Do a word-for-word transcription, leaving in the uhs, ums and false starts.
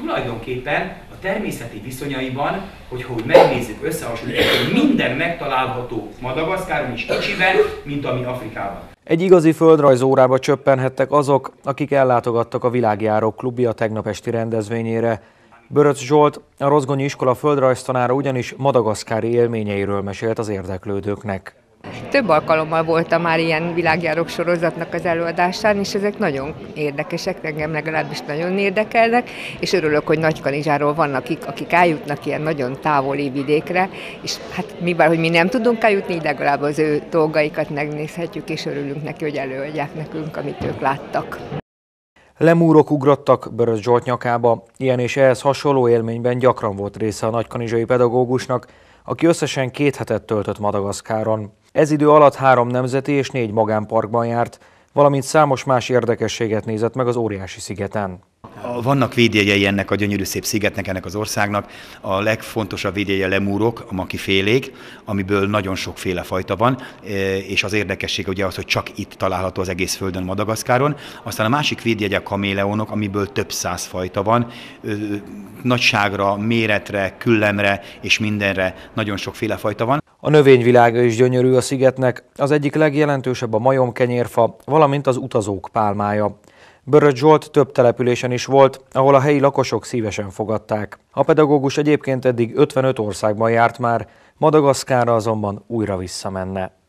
tulajdonképpen a természeti viszonyaiban, hogyha úgy megnézzük, összehasonlítjuk, minden megtalálható Madagaszkáron is kicsiben, mint ami Afrikában. Egy igazi földrajzórába csöppenhettek azok, akik ellátogattak a Világjárók klubja tegnap esti rendezvényére. Böröcz Zsolt, a Rozgonyi iskola földrajztanára ugyanis madagaszkári élményeiről mesélt az érdeklődőknek. Több alkalommal voltam már ilyen világjárók sorozatnak az előadásán, és ezek nagyon érdekesek, engem legalábbis nagyon érdekelnek, és örülök, hogy Nagykanizsáról vannak akik, akik eljutnak ilyen nagyon távoli vidékre, és hát mivel, hogy mi nem tudunk eljutni, legalább az ő dolgaikat megnézhetjük, és örülünk neki, hogy előadják nekünk, amit ők láttak. Lemúrok ugrottak Böröcz Zsolt nyakába, ilyen és ehhez hasonló élményben gyakran volt része a nagykanizsai pedagógusnak, aki összesen két hetet töltött Madagaszkáron. Ez idő alatt három nemzeti és négy magánparkban járt, valamint számos más érdekességet nézett meg az óriási szigeten. Vannak védjegyei ennek a gyönyörű szép szigetnek, ennek az országnak. A legfontosabb védjegye lemúrok, a makifélék, amiből nagyon sokféle fajta van, és az érdekesség ugye az, hogy csak itt található az egész földön, Madagaszkáron. Aztán a másik védjegye a kaméleonok, amiből több száz fajta van. Nagyságra, méretre, küllemre és mindenre nagyon sokféle fajta van. A növényvilága is gyönyörű a szigetnek, az egyik legjelentősebb a majomkenyérfa, valamint az utazók pálmája. Böröcz Zsolt több településen is volt, ahol a helyi lakosok szívesen fogadták. A pedagógus egyébként eddig ötvenöt országban járt már, Madagaszkárra azonban újra visszamenne.